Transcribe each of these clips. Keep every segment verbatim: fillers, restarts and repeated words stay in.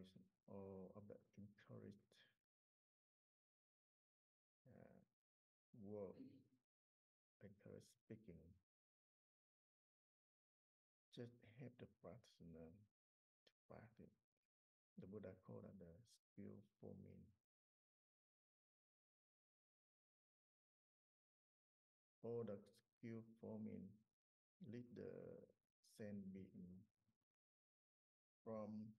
voice or of the encouraged uh, word, encouraged speaking. Just help the practitioner to practice. The Buddha called it the skill forming. All the skill forming lead the same being from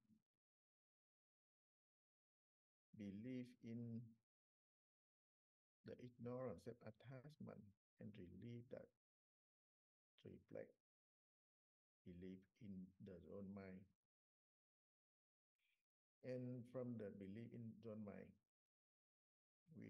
belief in the ignorance of attachment and relieve that reflect belief in the own mind. And from the belief in own mind, we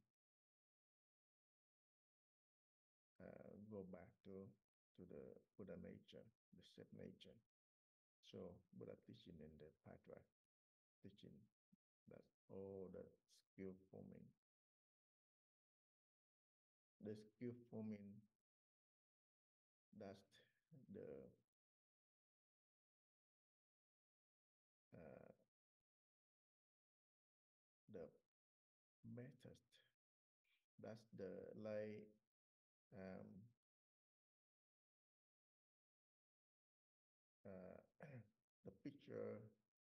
uh, go back to, to the Buddha nature, the set nature. So Buddha teaching in the Patra teaching that all the skill forming. The skill forming, that's the uh, the method. That's the like um, uh, the picture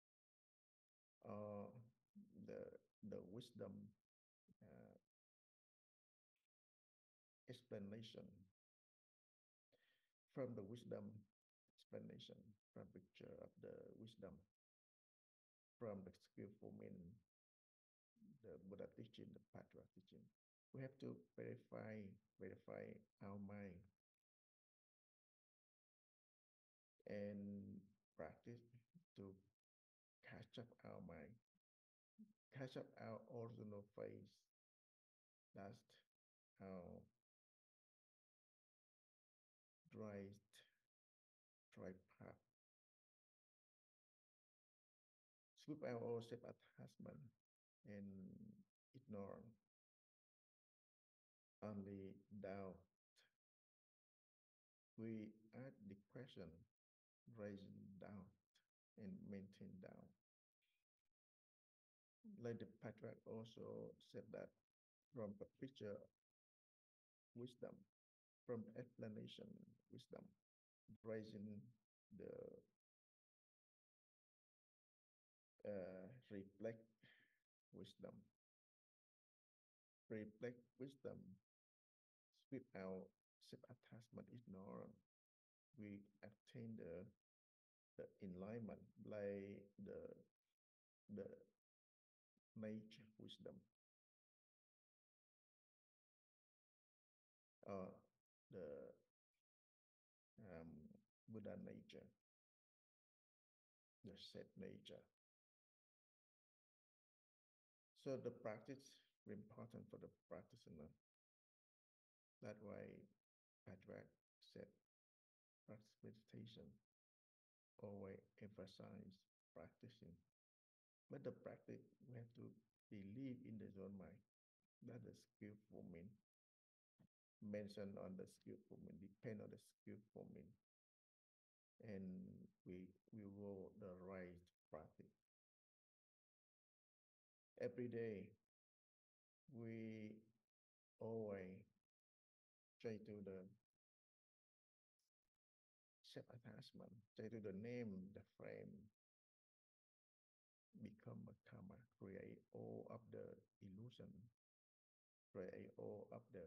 or the the wisdom uh, explanation from the wisdom explanation from picture of the wisdom from the skillful men, the Buddha teaching, the Patra teaching. We have to verify verify our mind and practice to catch up our mind, catch up our original face. That's how dry dry path. Sweep out all self attachment and ignore only doubt. We add the question, raising doubt and maintain doubt. Like the patriarch also said that from the picture wisdom, from explanation wisdom, raising the uh, reflect wisdom, reflect wisdom, sweep out self-attachment, ignore. We attain the the enlightenment, like the the nature wisdom, uh, the um, Buddha nature, the set nature. So the practice is important for the practitioner. That's why Patrick said practice meditation, always emphasize practicing. But the practice, we have to believe in the own mind. That is skillful mean. Mention on the skillful mean, depend on the skillful mean. And we we will the right practice. Every day we always try to the self attachment, try to the name, the frame, become a karma, create all of the illusion, create all of the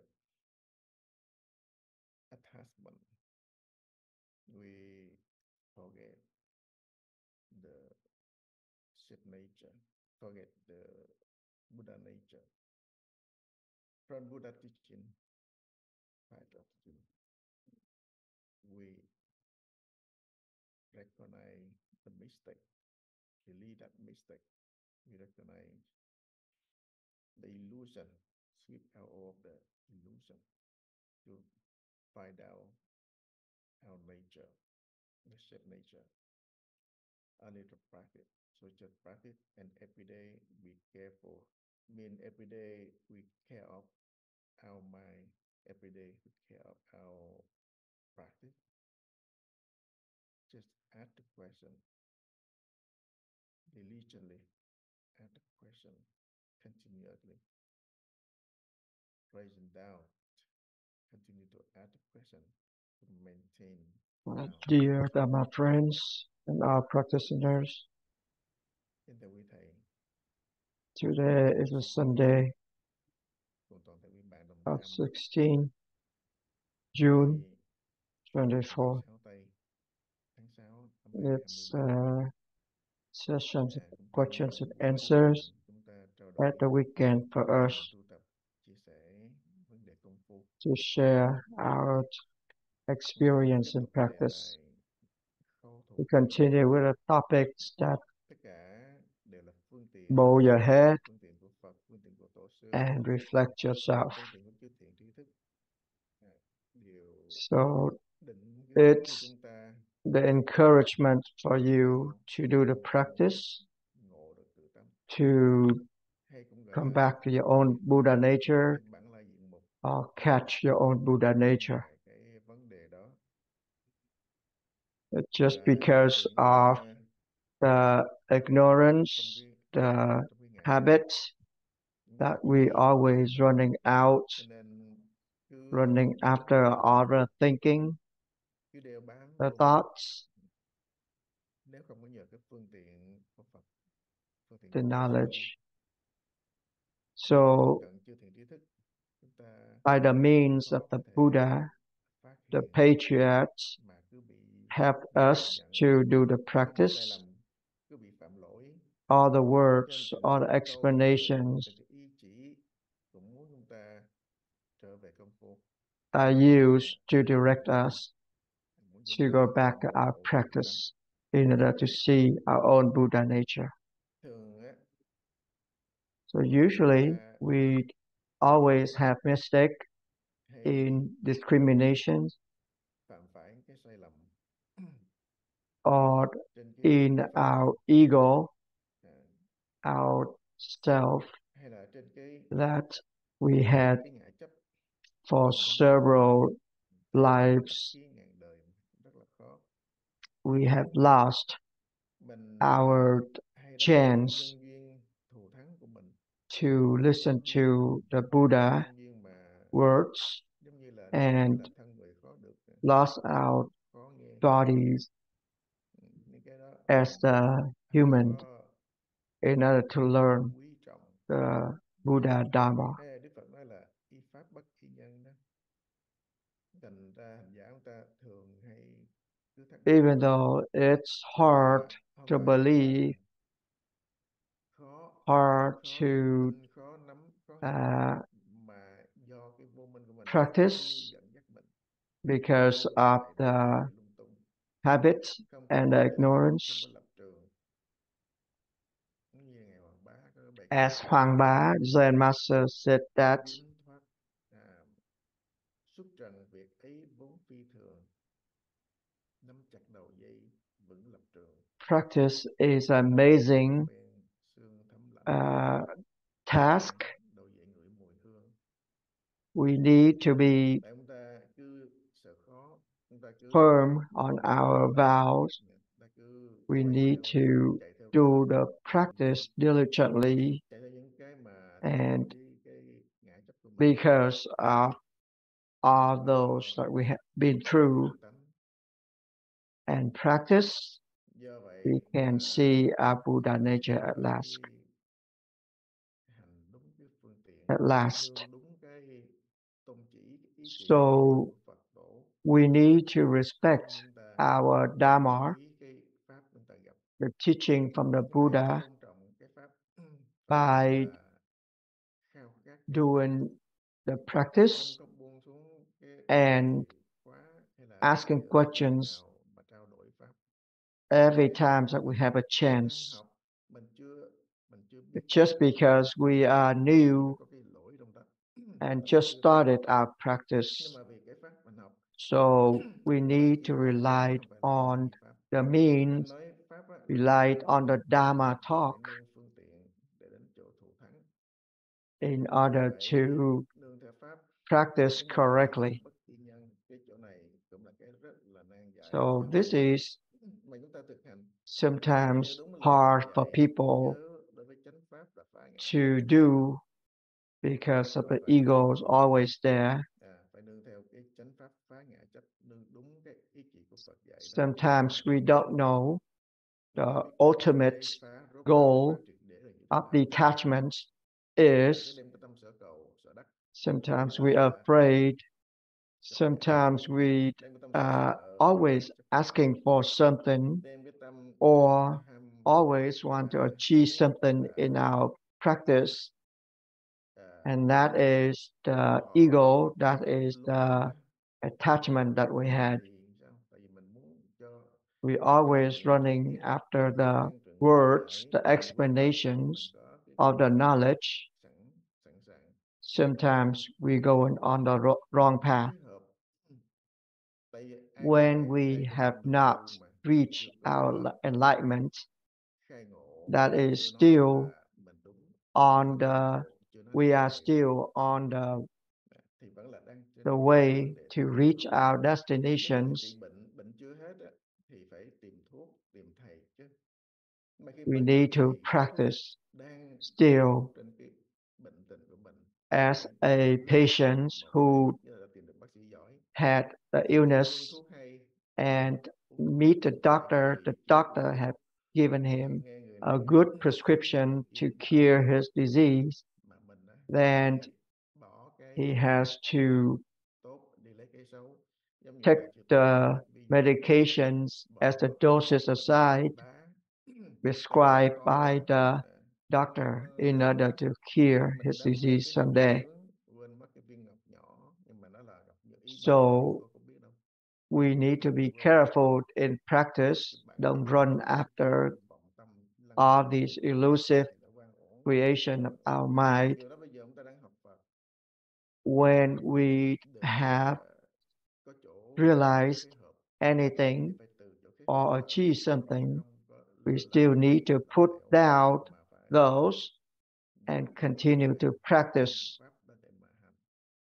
attachment. We forget the set nature, forget the Buddha nature. From Buddha teaching, we recognize the mistake, delete that mistake. We recognize the illusion, sweep out all of the illusion to find out our nature, the shape nature. I need to practice. So just practice and every day be careful. Mean every day we care of our mind, every day we care of our practice. Just ask the question, diligently at the question continuously, raising doubt, continue to ask the question to maintain doubt. Dear Dharma friends and our practitioners, Kính thưa quý thầy, today is a Sunday cùng toàn thể quý bạn đồng of tham, sixteenth June ngày twenty-fourth. sáu tây tháng sáu năm hai nghìn It's không trăm hai mươi ba. a session of À, cũng trong questions and buổi cuối answers tuần, chúng ta trao at đổi the weekend for kinh us nghiệm tu tập, chia sẻ vấn đề công phu. to share our experience Tiếp and tục với đề practice. tài khâu thủ We thắng. continue with the topics that Tất cả đều là phương tiện, bow your head phương tiện của Phật, phương tiện của Tổ sư, and reflect yourself. phương tiện của chư thiện trí thức. À, đều So định cái hướng cho it's chúng ta the encouragement for you sao to do the tu practice, ngộ được tự tâm, to hay cũng gọi come là back to your own Buddha nature trên bản lai diện mục or catch your own Buddha nature. ngoài cái vấn đề đó. It's just Và because từ những of uh, the ignorance, trong cái the trong cái ngã chấp, habits những that tập we khí, always running out, cho nên cứ running after other thinking, cứ đeo bám the vô mình. thoughts, Nếu không có nhờ cái phương tiện của Phật, phương tiện the của Tổ sư, knowledge. nhờ cái thân So cận chư thiện trí thức, chúng ta by the means of khó có the thể Buddha, phát the hiện patriarchs mà cứ bị help nhầm us nhận, to do the cứ bị sai practice. lầm, cứ bị phạm lỗi. All the Cho nên words, từ all những the cái câu lời, explanations từ cái ý chỉ cũng muốn chúng ta trở về công phu, are used to direct us muốn to chúng ta go back to ngộ our được tự tâm. practice in order to see our own Buddha nature. Thường á, So usually ta we always have mistake hay in discrimination phạm phải cái sai lầm or trên cái in phương pháp, our ego, à, our self hay là trên cái that we had cái ngã chấp for mà giống như several tập lives. khí ngàn đời, rất là khó. We have lost Mình our hay đánh đổi chance nhân duyên thù thắng của mình to listen với to the Buddha nhân duyên mà words giống như là and là thân người khó được, lost our khó nghe. bodies Những cái đó as the không human có in order to learn quý trọng. the Buddha Dharma. Hay là Đức Phật nói là y pháp bất y nhân đó, thành ra hành giả chúng ta thường hay cứ thắc mắc Even though it's hard là không to phải là believe, khó hard khó to tin, khó nắm, khó hiểu, uh, mà do cái vô minh của mình cứ practice dẫn dắt mình because đi of chạy the đi chạy lung tung, habits không có and the định hình, ignorance. không có lập trường. Như ngày Hoàng Bá có bài kệ As Hoàng Bá Zen Master said that biến thoát, à, xuất trần việc ấy vốn phi thường, nắm chặt đầu dây vững lập trường, practice is amazing bên xương thấm lạnh, uh, task. đầu dây ngửi mùi hương. We need to be Tại chúng ta cứ sợ khó, chúng ta cứ firm on our vows. ta cứ We quay need theo, to chạy theo do cái, the practice diligently, chạy theo những cái mà and cái cái ngã chấp của mình, because of all không those có that we have been thấy through tự tánh. and practice, Do vậy we can mà see our Buddha nature không at có last. cái hành đúng cái phương tiện, At last. nương đúng cái tôn chỉ, cái ý chỉ So của Phật tổ. we need to respect Chúng ta our Dharma, quý cái pháp chúng ta gặp, the teaching from the chúng ta hãy Buddha, tôn trọng cái pháp by và khao khát cái pháp, doing the không practice có buông xuống cái and bài khóa hay là bất asking cứ ở thời điểm questions nào mà trao đổi pháp. every time that we have a Mình đang chance. học, mình chưa mình chưa biết Just because we are nó new có cái lỗi trong đó, and mình just chưa thấy. started our Nhưng practice, mà vì cái pháp mình học, so we chúng ta need chỉ to học chứ rely không phải là on thi pháp. the Anh means, nói pháp á, là rely nương on the Dharma phải talk nương phương tiện để đến chỗ thù thắng. in Do order vậy to nương theo pháp, practice cái này là y pháp correctly. bất kỳ nhân, cái chỗ này cũng là cái rất là nan giải. So this is mà chúng ta thực hành. Nếu sometimes đúng lời Phật hard for dạy, people nhớ đối với chánh pháp là phá ngã to chấp, do because of và the phải ego is always there. à, phải nương theo cái chánh pháp phá ngã chấp, nương đúng cái ý chỉ của Phật dạy đó. Sometimes we don't know Mình the không biết ultimate cái phá rốt ráo phá goal triệt để là như thế of nào. detachment Mình cứ is. đem cái tâm sở cầu, sở đắc, Sometimes hay we are là afraid. sợ hãi, Sometimes we đem cái tâm sở are sợ, always chấp trước, asking for something đem cái tâm or ham always và want to achieve muốn something và in our practice. à, And that is the bỏ ego, that cái is luân hồi the đó. attachment that we had. Vì sao? Tại vì mình muốn cho We cái always người running biết after có the tăng trưởng words, giải, the mình biết mình explanations có cái of the tâm knowledge. sẵn sẵn sàng. Sometimes we going on the ro- wrong path Phối hợp. Tại vì ai cũng when vậy, we ai có have con not đường mà reached được gọi our là enlightenment. khai ngộ, That mà is chưa nói still là mình đúng, chưa on nói khai the, ngộ, chưa nói we là are huệ still ngộ, on the thì vẫn là đang trên the con way đường để to tiến reach thượng. our Nếu mà mình trị destinations. bệnh, bệnh chưa hết á, thì phải tìm thuốc, tìm thầy chứ. Mà khi We bệnh need hết to thì practice đang still tốt trên cái bệnh tình của mình, as phải a tìm patient một who thầy, như là tìm được bác sĩ giỏi. had the Thì khi uống illness thuốc hay, and uống thuốc meet the đúng tại doctor. vị The trí của doctor thuốc. had given Khi him nghe người a này good nói prescription ý to kiến cure tao, his disease. mà mình á, Then lại bỏ cái he has to tốt đi lấy cái xấu. Giống như take ngày xưa tôi hay the ví dụ, medications as the bỏ doses thuốc aside đá cho prescribed by có the à, doctor có in à, order to cure mình his đam mê disease cái hạt someday. giống, quên mất cái viên ngọc nhỏ, nhưng mà nó là ngọc như ý So bạn, tôi không biết đâu. we need to be Quên mất careful in practice. cái bản Don't tính run của cái after vọng tâm lăng all xăng these elusive thì nó quan ổn. creation of our Mặc mind. dù đó bây giờ chúng ta đang học Phật, When nhưng mà we để have à, có chỗ realized phối hợp thì anything phải từ chỗ khác or phối hợp, achieve chứ something, không có we lơ still là need to lỏng put lẻo down mà phải those giữ and chỗ continue to để practice. tìm được pháp đó để mà hành.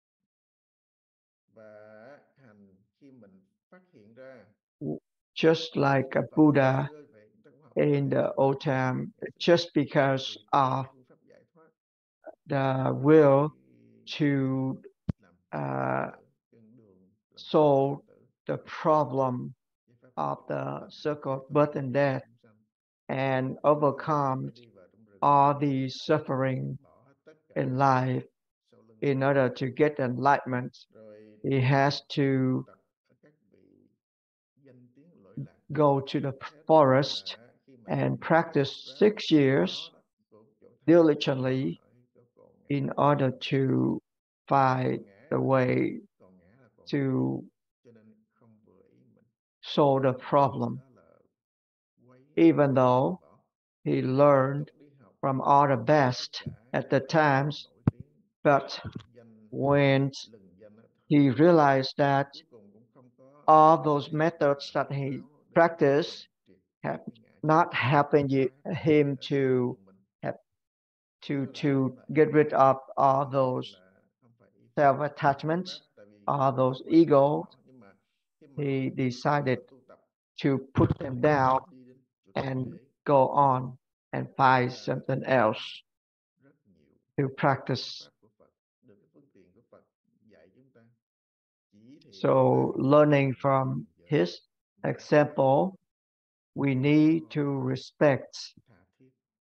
Và hành khi mình phát hiện ra, Just like a Đức Phật ngày Buddha xưa vậy, chúng ta cũng học Phật in ngày the xưa old vậy. time, Ngày xưa just because tìm kiếm of cái phương pháp giải thoát, the rồi will to làm Phật uh, tử, con đường làm Phật solve Phật tử, the problem giải pháp of giải the thoát, circle giải of thoát birth muôn and vàn death chúng sanh. and Thì Ngài overcome phải đi vào trong rừng, all the suffering bỏ hết tất cả in life sau lưng in mình, order to get enlightenment. rồi He has to tu tập ở các vị danh tiếng lỗi lạc. go to the Theo tôi nghĩ forest là khi mà and đi vào practice rốt ráo six years đó, đó của chỗ tha thiết đó, diligently ở chỗ còn ngã, in order to find còn ngã the là way còn ngã là còn to ngã, cho nên không vừa ý mình, solve the problem. đó là quấy, Even phải though bỏ. he Tiếp learned tục đi học from all the tất best cả at the các thầy times, nổi tiếng, but danh when lừng danh đó, he realized that cuối cùng cũng không có all those thể methods mà that rốt he ráo để practiced hành triệt để have cái ngã chấp, not helping you, phá tất him cả sự to lượng mình, have to nó lại to như vậy. get rid of all Rõ ràng those là không phải ý Phật, không self-attachments, pháp, tại vì all Phật those nói rất ego. rõ, nhưng mà khi mà He đi decided vào tu tập, to put them down đi đến chỗ triệt and để, go on and tức find là something nắm else rất nhiều to được cái practice. phương pháp của Phật, được cái phương tiện của Phật dạy chúng ta, chỉ thị chúng ta So, learning từng lời from từng giờ, his một cách example, we need có to respect tha thiết,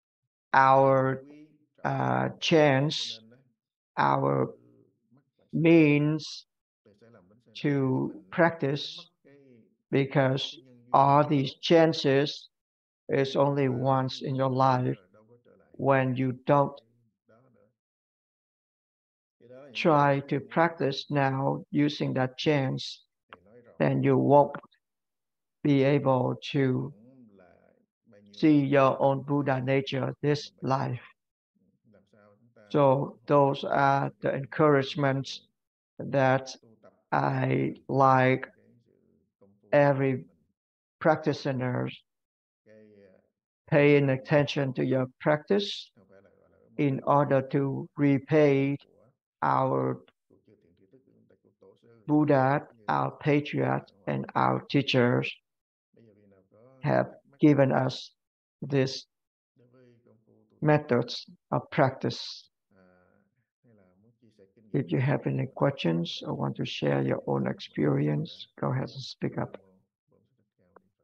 our quý trọng. uh, Cho chance, nên đó, our cứ mắc phải sai lầm, means tại sai lầm đến sai lầm, to khi mình practice, đánh mất cái because cái nhân duyên all ngày these tốt, chances is thì only qua bao once nhiêu in năm your tháng life. rồi đâu có trở lại When you don't cái đó nữa. Thì đó là những gì try mà to tôi muốn practice now using that chance, thầy nói rõ, then you won't be able to cũng là bao nhiêu see năm your tu own tập Buddha rồi, nature this là bao nhiêu life. năm. Làm sao chúng ta So luân hồi those chuyển are thành the cái encouragements sự that tu tập, I mình like cái sự công phu của every mình, practitioners cái uh, paying attention to your practice không phải là gọi là cái in món quà order to repay của our của chư thiện tri thức, của chúng ta, của tổ sư, Buddha, như our Ngài patriarch, Pháp Hòa and Thích Ca. our teachers. Bây giờ khi nào có have thắc mắc given us these đối với công phu tu tập, methods of practice. à, hay là muốn chia sẻ kinh If nghiệm you của have mình any về công phu tu questions tập, or want to share your thì own mọi người chia experience, sẻ. go ahead and speak up. Nam mô Bổn Sư Thích Ca Mâu Ni Phật.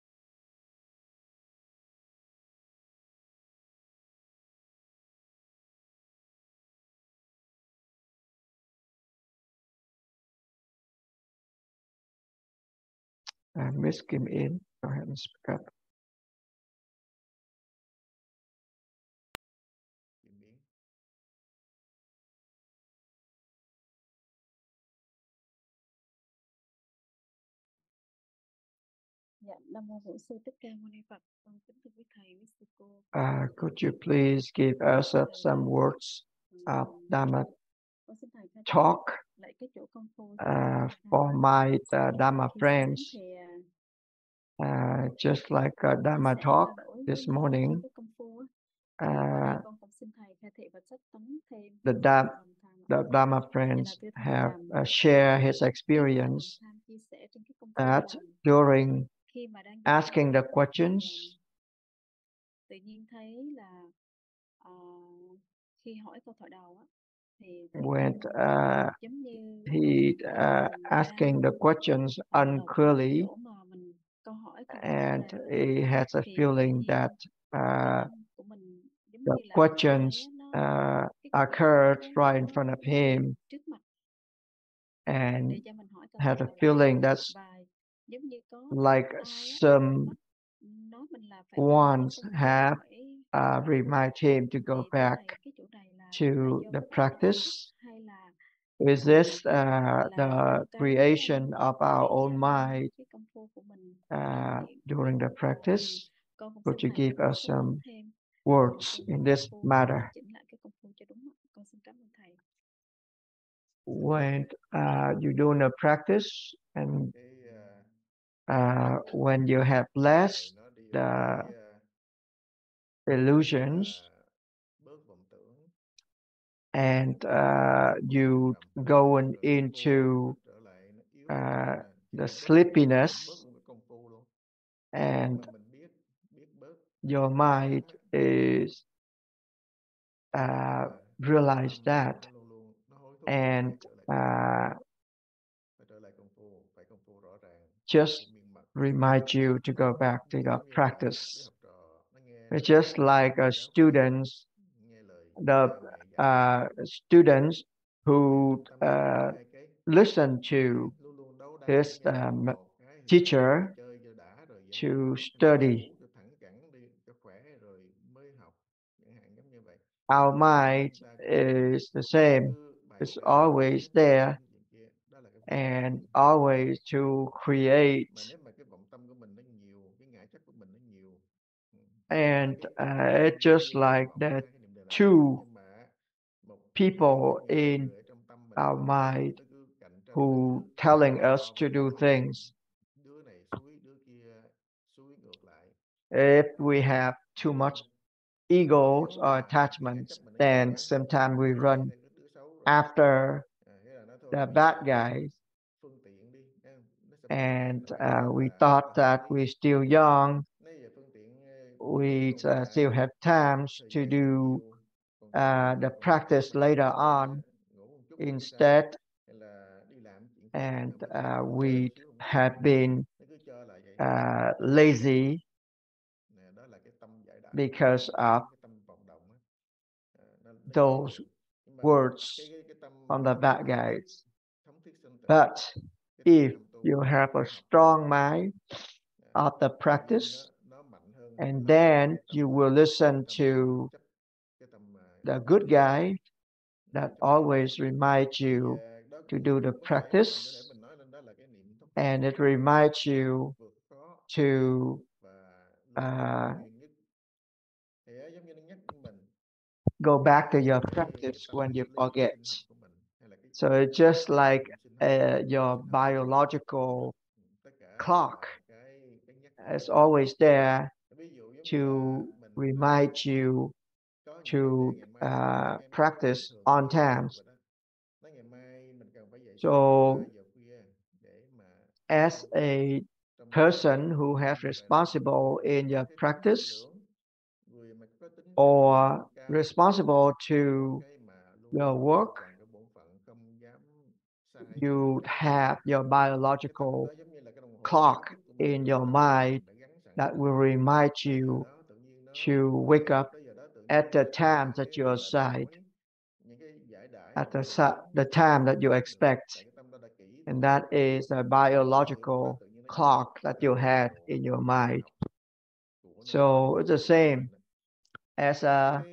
Uh, Miss Kim In, go ahead and speak up. Kim Yến. Dạ, Nam mô Bổn Sư Thích Ca Mâu Ni Phật. Con kính thưa quý thầy, quý sư cô. Uh, could you please give us uh, some words of Dhamma Con xin thầy khai talk lại cái chỗ công phu uh, for my uh, Dhamma khi sáng friends, thì à, uh, just like uh, con Dhamma sẽ talk trao đổi this với mọi người morning. trong cái công phu á. Thì qua đây Uh, con cũng xin thầy khai thị và sách tấn thêm the, cái Dham, lòng tham ạ. the Dhamma Dạ friends là thưa thầy have là uh, shared his cái lòng experience tham chia sẻ trên cái công phu that là during khi mà đang asking the thì questions, à, tự nhiên thấy là ờ, khi hỏi câu thoại đầu á thì tự when nhiên uh, giống như he ờ, uh, mình asking the đang questions ờ, lọt vào cái unclearly, chỗ mà mình câu hỏi khi mình hỏi and ra đó he has a thì tự feeling that nhiên cái uh, tâm của mình giống the như là mình questions thấy nó uh, cái câu hỏi occurred nó right in front of him, trước mặt and để cho mình hỏi câu had thoại a đầu feeling that's và giống như có like ai á some bắt nói mình là phải trả lời cái ones câu câu have hỏi uh, remind him to go thì thưa back thầy cái chỗ này là to là do the cái tác động practice. hay là Is this uh, là the cái creation of our cái own mind cái công phu của mình uh, hiện during the thì practice? con cũng Could xin you thầy give us sách some tấn thêm words trong in cái this công phu matter? điều chỉnh lại cái công phu cho đúng ạ. Con xin cảm ơn thầy. When uh, you doing a practice and Cái à, uh, when you have less nó đi the vào cái à, illusions là bớt vọng tưởng, and uh, you trầm going rồi cái into vô nó trở lại nó yếu uh, nè, chỉ the bớt sleepiness, bớt một cái công phu luôn. and Mà mình biết biết bớt your mind is uh, realize that nó luôn luôn nó hối thúc and phải trở lại uh, phải trở lại công phu, phải công phu rõ ràng, just công phu miên mật. remind you to go back to Nó the giống như là practice. đứa học trò nó nghe It's lời just like a giáo students, nghe lời the cha mẹ dạy, uh, students who tâm nó uh, hai cái listen to luôn luôn đấu đá his với nhau. um, Một cái thì teacher đi chơi cho đã rồi giải to trí, hay là đi study. ngủ cho thẳng cẳng đi cho khỏe rồi mới học, chẳng hạn giống như vậy. Our Thì mind chúng ta cũng is the same. cứ bày It's trò always chuyện there chuyện kia, đó là cái vọng and tâm. always to create. Mà nếu mà cái vọng tâm của mình nó nhiều, cái ngã chấp của mình nó nhiều, ừ, And cái uh, niệm it's nó just chưa có like vọng, the hai cái niệm đều là vọng. two Nhưng mà một hai cái people hai in người ở trong tâm mình our nó mind nó cứ cạnh tranh, nó who cứ telling so us đo to với do nhau, things. đứa này suối đứa kia suối ngược lại. If we have too much egos Nếu or mà cái ngã attachments, chấp mình nó nhiều then quá sometimes we thì run xảy ra cái đứa xấu rồi. after À, thế là nó thôi the bây bad giờ guys, phương tiện đi, thấy không? Nó xâm nhập and rồi bây uh, giờ we là thought là hợp that lý. we're still young, Bây giờ phương tiện ờ, we còn uh, già, still have times thời to gian do còn nhiều, còn trẻ, uh, the còn khỏe practice mạnh, later thì on ờ, ngủ một chút không sao, instead, hay là đi làm chuyện khác, and ờ, bây giờ uh, ngồi chơi we một xíu không had sao, been nó cứ cho là vậy. uh, lazy Nè, đó là cái tâm giải đãi, because of cái tâm vọng động á. Ờ, nó, nó nhiều. those Nhưng mà words cái, cái, cái tâm from the vọng bad động nó thống guys. thống thiết sanh tử, But cái tâm if tham tu, you have a tâm học strong hỏi, mind à, of the tự nhiên practice, nó nó mạnh hơn and so với then cái tâm you will listen tâm to chấp, cái tâm à, the good guy ngã that chấp trước. always remind Thì you à, đó to cũng do the có thể practice, mình có thể mình nói lên đó là cái niệm thống thiết and sanh it tử, reminds you vượt khó to và luôn luôn uh, hữu duyên nhất. Thì á, giống như nó nhắc mình go back to nhớ your cái, practice cái tâm when you sinh lý forget. sinh học của mình, hay là cái So it's just like niệm sinh học, uh, tâm your sinh học. biological Ừ, tất cả clock là cái cái nhắc nhở. is always there Ví dụ giống như to là mình remind you có to những vấn đề ngày mai nó uh, ngày mai nó không practice bình thường on như vậy times. vậy đó. Nói ngày mai mình cần phải dậy So sớm ba giờ khuya để mà as trong a trong person who has responsible in your practice or responsible to your work, you have your biological clock in your mind that will remind you to wake up at the time that you assign, at the, the time that you expect. And that is a biological clock that you have in your mind. So it's the same as a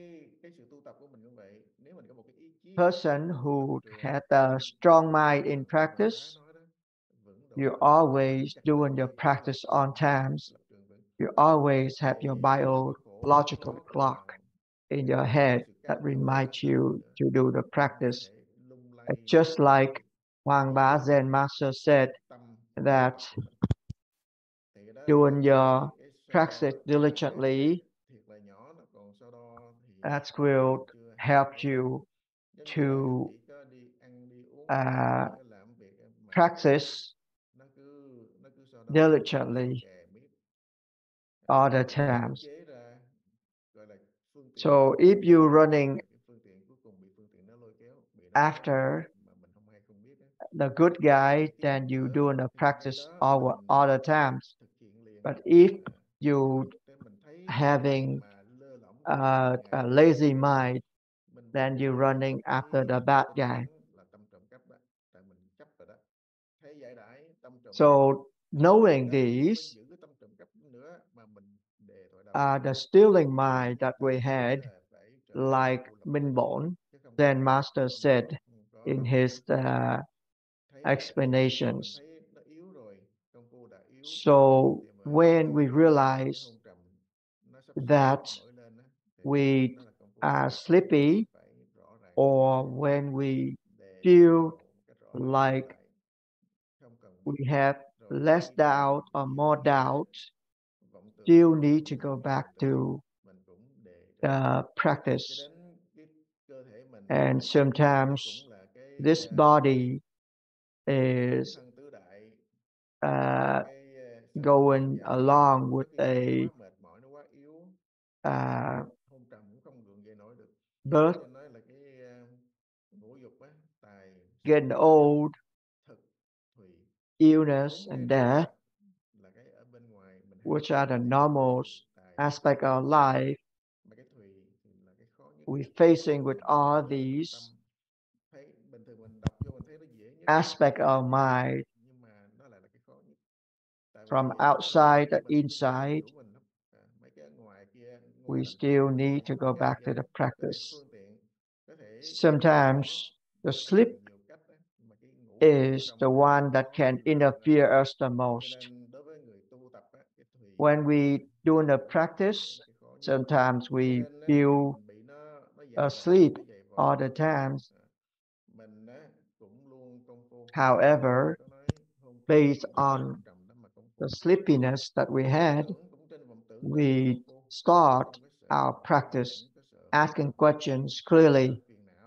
person who had a strong mind in practice. You always doing your practice on times. You always have your biological clock in your head that reminds you to do the practice. It's just like Hoàng Bá Zen Master said that doing your practice diligently, that will help you to uh, practice diligently all the times. So if you're running after the good guy, then you doing the practice all, all the times. But if you having uh, a lazy mind, then you're running after the bad guy. So knowing these, uh, the stealing mind that we had, like Minh Bổn, Zen Master said in his uh, explanations. So when we realize that we are sleepy, or when we feel like we have less doubt or more doubt, still need to go back to the practice. And sometimes this body is uh, going along with a uh, birth, getting old, illness, and death, which are the normal aspect of life. We're facing with all these aspects of mind from outside to inside. We still need to go back to the practice. Sometimes the sleep is the one that can interfere us the most. When we doing the practice, sometimes we feel asleep all the time. However, based on the sleepiness that we had, we start our practice asking questions clearly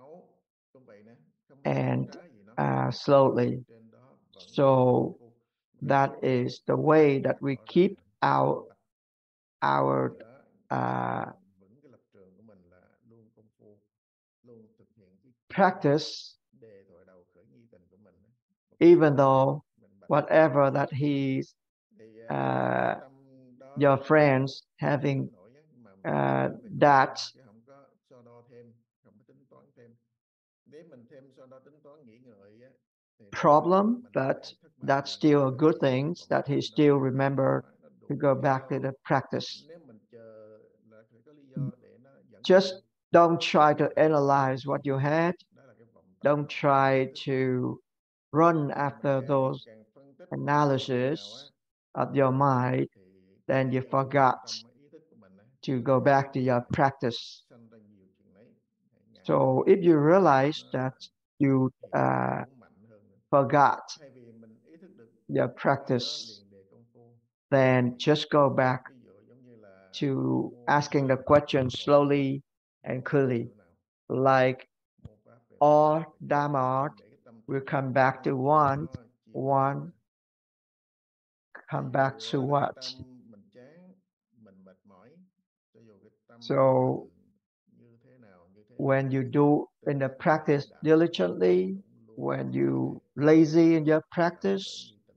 and uh, slowly. So that is the way that we keep our our uh, practice, even though whatever that he's uh, your friends having uh, that problem, but that's still a good thing that he still remember to go back to the practice. Just don't try to analyze what you had. Don't try to run after those analysis of your mind. Then you forgot to go back to your practice. So if you realize that you uh, forgot your practice, then just go back to asking the question slowly and clearly. Like all Dhamma will come back to one, one come back to Dù là cái what? tâm mình chán, mình mệt mỏi, cho dù cái tâm So mình như thế nào, như thế nào, when you do in the tự giác practice khởi đạo diligently, cũng luôn when luôn you cái lazy in your tâm practice, tự nhiệt tình.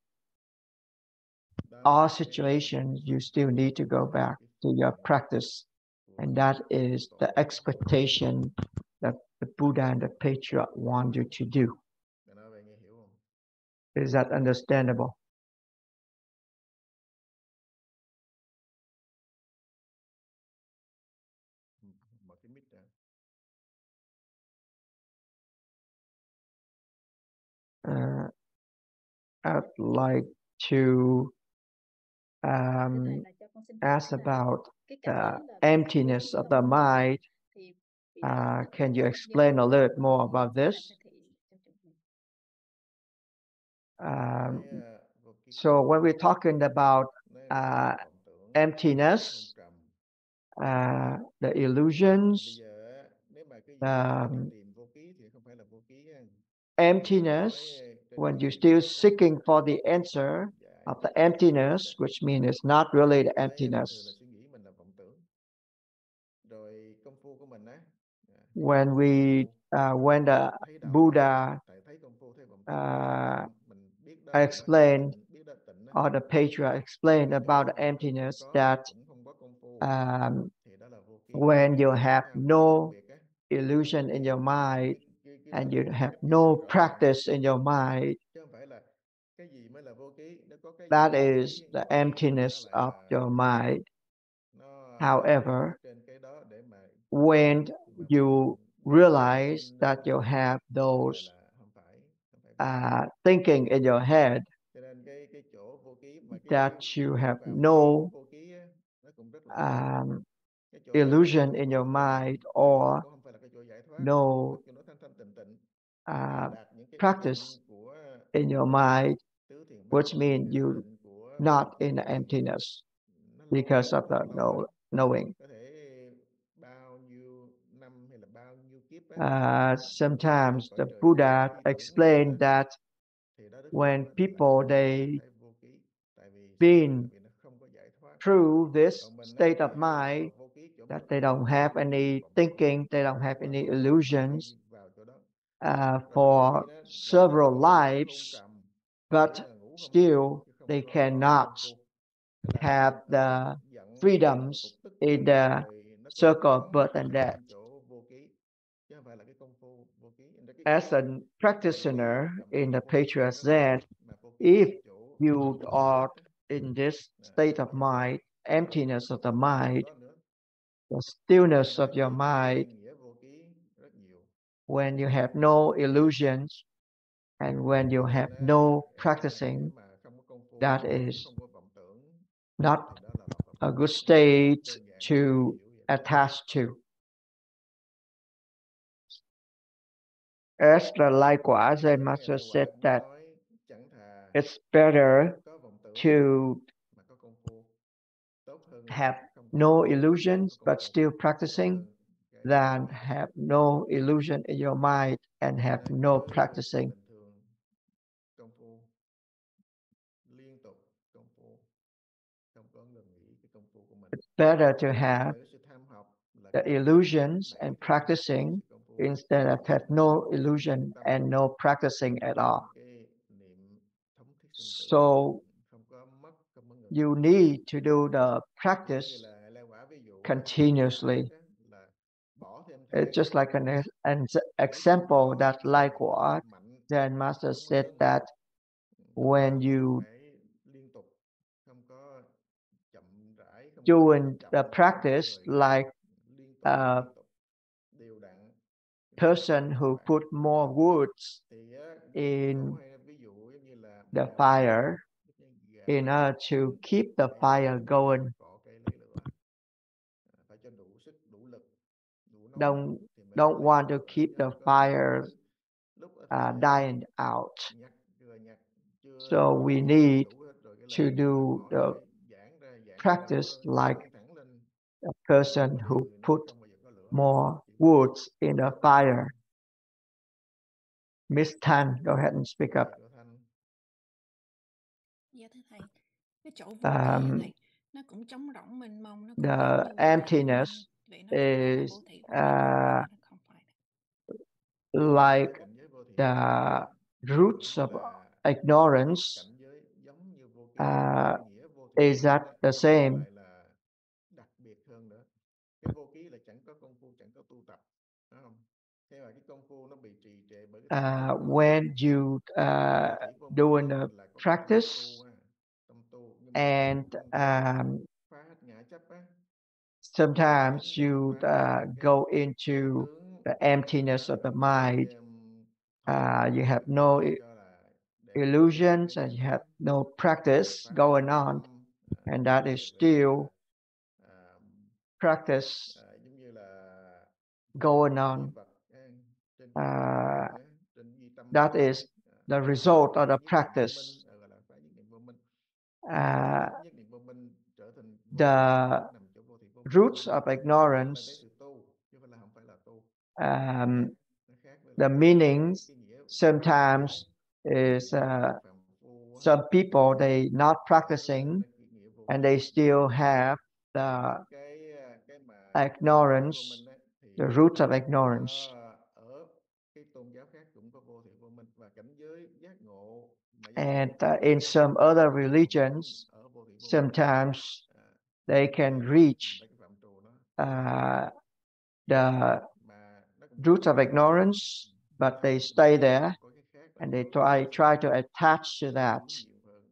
Đó all là cái situations you still need to go back cái to phần your practice. của And that của is tổ the tông. expectation that the Buddha and the Patriarch want you to do. Mày nói vậy nghe hiểu không? Is that understandable? Ừ, mở cái mic ra. Uh, I'd like to Thế um, này là cho con xin hỏi ask là about cái cảnh the giới là bố thí emptiness of tâm the linh này mind. thì vị đạo Uh, đức can you Phật giáo explain a little bit có more hướng dẫn about là this? thực hiện trong trường hợp này. Um, Cái, à, vô ký so tâm when we're talking about nó uh, vọng tưởng, emptiness, hôn trầm. uh, the Bây illusions, giờ á, nếu mà cái gì the mà tìm vô ký thì không phải là vô ký ha. emptiness, when you're still seeking for the answer of the emptiness, which means it's not really the emptiness. Suy nghĩ mình là vọng tưởng. Rồi công phu của mình á, When we, uh, when the Buddha uh, explained, or the Patriarch explained about the emptiness, that um, when you have no illusion in your mind and you have no practice in your mind, that is the emptiness of your mind. However, when you realize that you have those uh, thinking in your head, that you have no um, illusion in your mind or no uh, practice in your mind, which means you're not in the emptiness because of the know, knowing. Uh, sometimes the Buddha explained that when people they been through this state of mind, that they don't have any thinking, they don't have any illusions uh, for several lives, but still they cannot have the freedoms in the circle of birth and death. As a practitioner in the Patriarch Zen, if you are in this state of mind, emptiness of the mind, the stillness of your mind, when you have no illusions and when you have no practicing, that is not a good state to attach to. As the Lai Quả Zen Master said that it's better to have no illusions but still practicing than have no illusion in your mind and have no practicing. It's better to have the illusions and practicing instead of have no illusion and no practicing at all. So you need to do the practice continuously. It's just like an, an example that Lai Quả Zen Master said that when you doing the practice like a person who put more woods in the fire in order to keep the fire going. Don't, don't want to keep the fire uh, dying out. So we need to do the practice like a person who put more woods in the fire. Miss Tan, go ahead and speak up. Dạ thưa thầy, cái chỗ vô tri á Um, thầy, nó cũng trống rỗng mênh mông, nó cũng giống the như vô ngã vô minh, emptiness vậy nó có phải là is vô thị vô minh không hay uh, là nó không phải? like cảnh giới vô thị the vô minh roots cũng of như là ignorance. cảnh giới giống như vô ký, Uh, cái nghĩa vô thị is vô minh that á, the nó same? lại là đặc biệt hơn nữa. Cái vô ký là chẳng có công phu, chẳng có tu tập, đúng không? Thế mà cái công phu nó bị trì trệ bởi cái tham Uh, sân si. when you Còn vô uh, thị vô minh doing á, the là có cái tâm practice tu á, tâm tu nhưng mà and không thể um, phá hết ngã chấp á. sometimes Giống như you phá hết uh, những cái go cái into tướng the mà emptiness nó of the là cái mind. um, Uh, you have để no làm cho là để cho illusions cái and giác you have ngộ, no để practice phá được going cái on, tâm, à, and phá that is được gọi still là à, practice à, giống như là going duy on. vật á, trên cái duy Uh, nhận á, trên duy tâm that á, is à, the gọi là result of phá the nhất niệm vô practice. minh, à, gọi là phá nhất niệm vô minh. Phá Uh, nhất nhất niệm vô minh trở thành vô the thị là nằm chỗ vô thị vô minh. roots of Cái đó là ignorance, cái sự tu chứ không phải là không phải là tu. Nó um, khác, nó khác với the lại cái meanings cái nghĩa vô thị khác. sometimes Cái is nghĩa vô uh, thị phàm phu á, some people they not khác với practicing lại cái nghĩa vô and ký. they still have Thì the cái à, cái mà vô thị vô ignorance, minh á, thì the roots of nó ignorance. ở cái tôn giáo khác cũng có vô thị vô minh, và cảnh giới giác ngộ mà giác And ngộ uh, cao in hơn some thì other nó cũng religions, ở vô thị vô minh. sometimes À, they cái can à, reach mấy cái phạm trù nó uh, the mà nó cũng có roots cái of khác. ignorance, but Không, they nhưng stay mà there nó có cái khác là and nó they có cái try hướng try thượng, to attach to cái that. hướng nhiều hơn.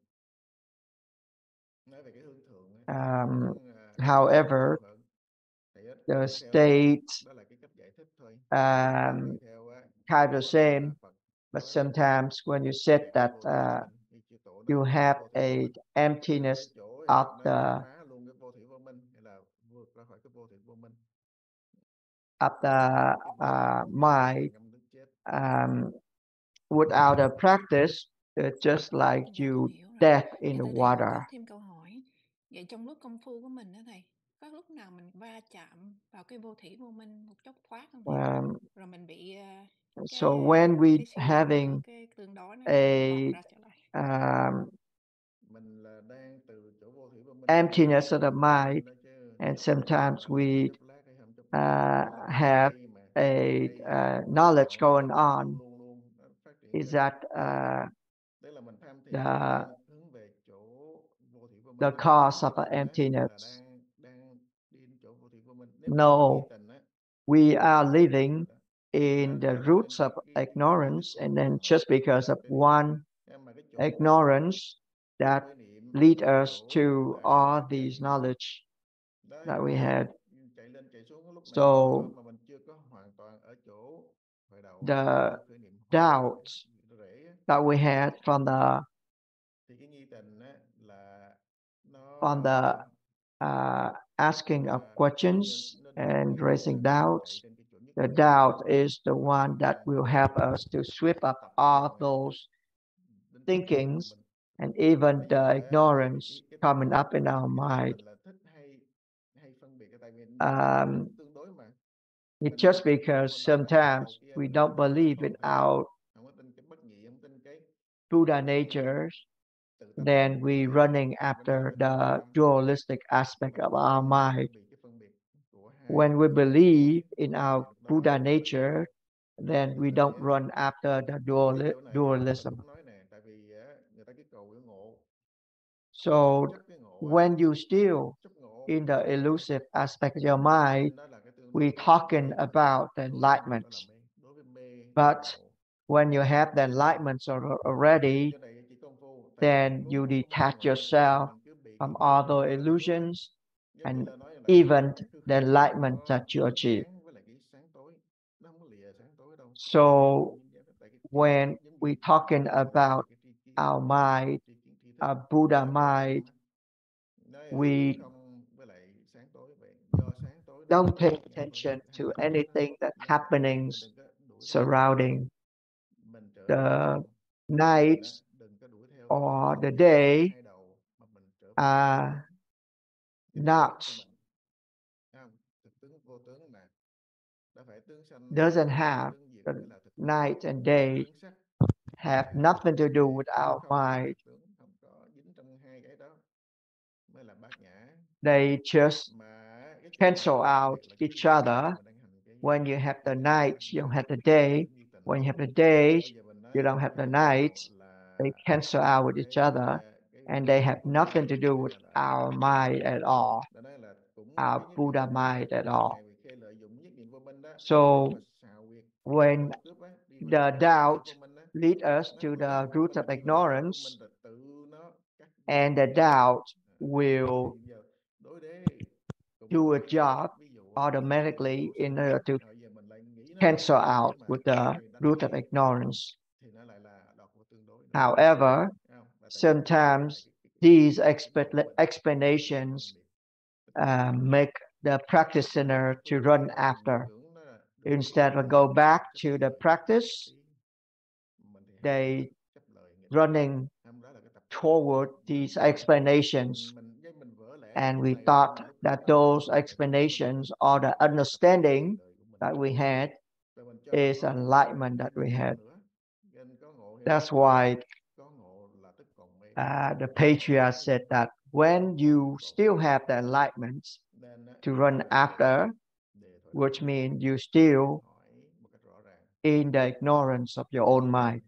Nói về cái hướng thượng á, Um, hướng à, cái hướng however, nhiều hơn. Thì á, the tùy theo đó, state đó là cái cách giải thích thôi. um, Tùy theo á, kind of cái same, mà Phật but nói sometimes when you về said cái that vô thị vô uh, minh, như chư tổ nói you về cái have vô thị a vô minh. emptiness Cái chỗ thì of Phật nói the là phá luôn cái vô thị vô minh, hay là vượt ra khỏi cái vô thị vô minh. of the Cái vô thị uh, vô minh là mind ngâm nước chết. um, without a practice, it's just like Dạ con you hiểu rồi. death in Dạ the thưa thầy, con water. có thêm câu hỏi. Vậy trong lúc công phu của mình đó thầy, có lúc nào mình va chạm vào cái vô thị vô minh một chốc thoát không thầy? Um, Rồi mình bị uh, so cái when uh, we cái siêu nhiên nó có having cái tương đối nó a lọt ra trở lại. um, Mình là đang từ chỗ vô thị vô minh emptiness of the mind, đó chứ. and sometimes Mà we chốc lát hay không chốc lát, uh, đây là cái have hay mà. a Hay uh, quan knowledge trọng going là on, luôn luôn luôn nó phát triển is lên. that uh, Đấy là mình tham thiền, the mình đang hướng về chỗ vô thị vô minh, the nhưng mà cause nghi of the tình á, là emptiness? đang đang đi đến chỗ vô thị vô minh. Nếu mà không có nghi No, tình á, we thì are là sai living rồi đó. in Đó, the cho nên roots of cái cái cái cái ignorance, thức and uẩn then còn just ở because ở of trên niệm. one Nhưng mà cái chỗ ignorance that khởi niệm, lead cái us chỗ to mà all chạy these knowledge đó, that we chạy had. chạy lên chạy xuống có lúc nào So cũng có, mà mình chưa có hoàn toàn ở chỗ khởi đầu, the chưa khởi niệm hoàn toàn doubt cái rễ á. that we had from the Thì cái nghi tình á là nó from the uh, asking of là questions nó nó and nó nó raising đang doubts, chạy trên cái chỗ nhất the niệm vô minh. doubt is the one that Đang will cố help gắng us to sweep up tập all trung á, those đến cái nhất niệm vô thinkings minh. and even Nói chung the là á, thì ignorance cái cái tâm coming up in cái our cái tâm mind. mình là thích hay hay phân biệt, tại vì nó nó nó Um, tương đối mà. it's Mình just không tin cái because bên này, không tin sometimes đầu kia, we mình don't không tin cái believe in toàn thể, our không có tin cái bất nhị, không tin cái Buddha cái nature, tự tánh then we thì running cái đó là after cái phần the tham. dualistic aspect Mình of không our tin được mind. bởi vì cái phân biệt của hai When we cái phân biệt believe in được này our được đó, Buddha được cái kia. nature, then we Cho don't nên á, run after the cái cái duali- chỗ này á, mình dualism. cũng nói nè, tại vì á, người ta cái cầu cái ngộ, So chấp cái ngộ á, when you still chấp ngộ in the elusive aspect of your cho mind, nên đó là cái tương we đối của talking mê. about the Đối với ngộ enlightenment. đó là mê, đối với mê đó là But ngộ. when you have the enlightenment al- Thì already, chỗ này chỉ công phu, tại vì then vốn you không có không có detach ngộ mà yourself mình cứ bị from cái all ngộ nó the lôi cuốn á. illusions Giống như and ta nói là even cái hư the không nó enlightenment có that you ánh achieve. sáng với lại cái sáng tối, nó không có lìa sáng tối đâu. So Nhìn ra tại cái, cái when giống we như talking cái này nói về about cái tri kiến, our mind, tri kiến tri thức, a Buddha nó có mind, tâm, nói là hư we không với lại sáng tối vậy, do sáng tối nên don't mới pay có ngã phân attention hai to cái tướng đó. anything that Nên happenings mình đừng có đuổi theo cái ngã, surrounding mình trở về the trong nghi tình á, nights đừng có đuổi theo cái or sự the giải thoát day hai đầu, mà mình trở về cái thực are tướng, cái thực not tướng của mình. Thấy không? Thực tướng vô tướng mà, đã phải tướng sanh doesn't tướng diệt, have tướng diệt the mới là thực tướng. night and Còn day tướng sắc have là nothing to cái do with hư our không mới là mind. thực tướng, không có dính they just cancel out each other. When you have the night, you don't have the day. When you have the day, you don't have the night. They cancel out with each other, and they have nothing to do with our mind at all, our Buddha mind at all. So when the doubt leads us to the root of ignorance, and the doubt will do a job automatically in order to cancel out with the root of ignorance. However, sometimes these exp explanations uh, make the practitioner to run after. Instead of go back to the practice, they running toward these explanations. And we thought that those explanations or the understanding that we had is enlightenment that we had. That's why uh, the patriarch said that when you still have the enlightenment to run after, which means you still in the ignorance of your own mind.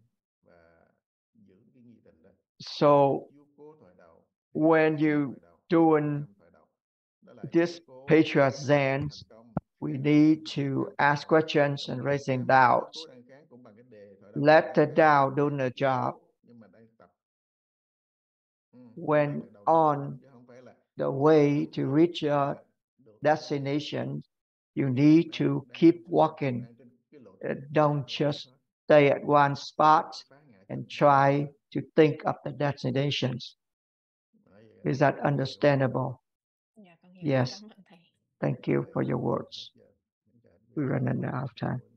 So when you doing this patriarch Zen, we need to ask questions and raising doubts. Let the doubt do the job. When on the way to reach your destination, you need to keep walking. Uh, don't just stay at one spot and try to think of the destinations. Is that understandable? Yes. Thank you for your words. We're running out of time.